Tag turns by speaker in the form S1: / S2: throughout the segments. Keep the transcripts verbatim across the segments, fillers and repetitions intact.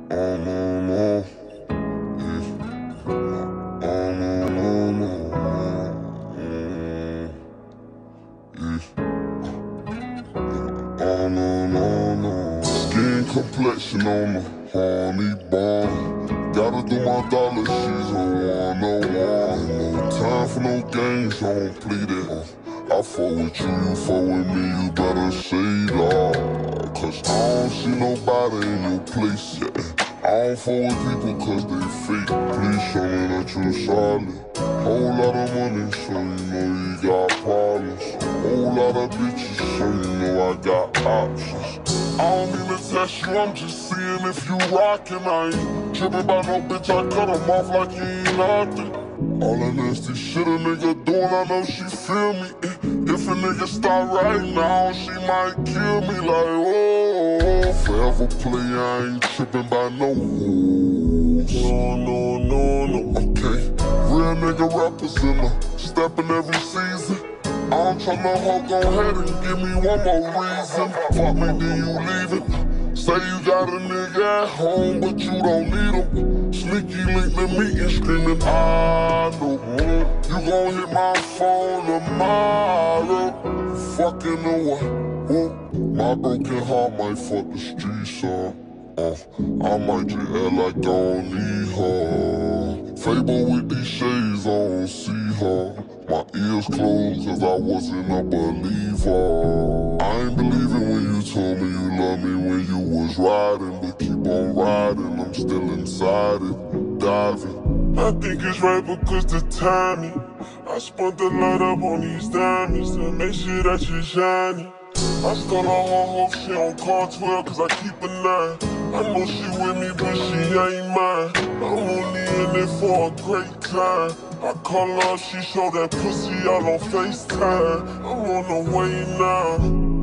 S1: Oh no no, yeah. Oh no no no, mm, yeah. Oh no no no. Skin complexion on the honey bun. Gotta do my dollar, she's a one-on-one. No time for no games, I don't plead it. Uh, I fuck with you, you fuck with me, you better say that. Cause I don't see nobody in your place yet. I don't fuck with people cause they fake. Please show me that you're solid. Whole lot of money, so you know you got problems. Whole lot of bitches, so you know I got options. I don't mean to test you, I'm just seeing if you rockin'. I ain't trippin' by no bitch, I cut him off like he ain't nothing. All that nasty shit a nigga doing, I know she feel me. If a nigga start right now, she might kill me like, oh. Forever play, I ain't trippin' by no rules. No, no, no, no, okay. Real nigga rappers in the steppin' every season. I'm tryna hold, go ahead and give me one more reason. Fuck me, then you leave it. Say you got a nigga at home, but you don't need him. Sneaky link the meeting, screaming, I know. You gon' hit my phone tomorrow. Fucking know what? My broken heart might fuck the streets up. Uh, I might just act like I don't need her. Fable with these shades, I don't see her. My ears closed cause I wasn't a believer. I ain't believing when you told me you loved me when you was riding. But keep on riding, I'm still inside it, diving. I think it's right because the timing. I spent the light up on these diamonds to make sure that she shiny. I start on her hope she on car twelve cause I keep a nine. I know she with me but she ain't mine. I'm only in it for a great time. I call her, she show that pussy out on FaceTime. I'm on the way now.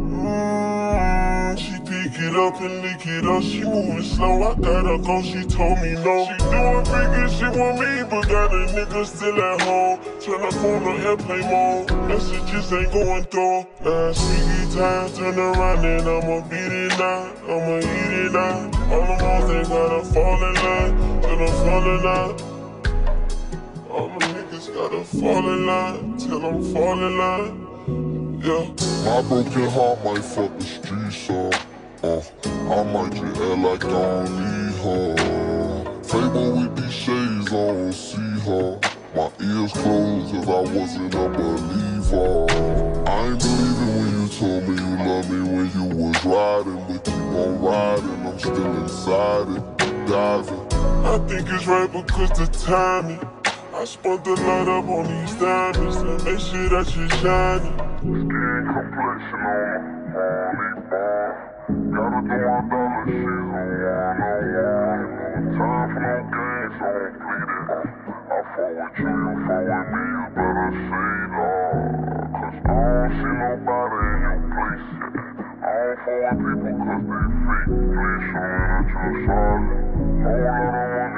S1: Mm, she pick it up and lick it up. She moving slow, I gotta go, she told me no. She doing big and she want me, but got a nigga still at home. Turn her phone on airplane mode, messages ain't going through. Last week time, turn around and I'ma beat it now. I'ma eat it now. All the ones they gotta fall in line, till I'm falling out. All my niggas gotta fall in line, till I'm falling in line, yeah. My broken heart might fuck the streets up. Uh, I might just act like I don't need her. Fable with these shades, I don't see her. My ears closed cause I wasn't a believer. I ain't believing when you told me you loved me when you was riding. But keep on riding, I'm still inside it, diving. I think it's right because the timing. I spent the light up on these diamonds to make sure that she shiny. Skin complexion on the honey bar. Gotta do my dollar, she's a one-on-one. No time for no games, I don't plead it. I fuck with you, you fuck with me, you better say that. Cause I don't see nobody in your place yet. I don't fuck with people cause they fake. Please show me that you're solid. Whole lot of money.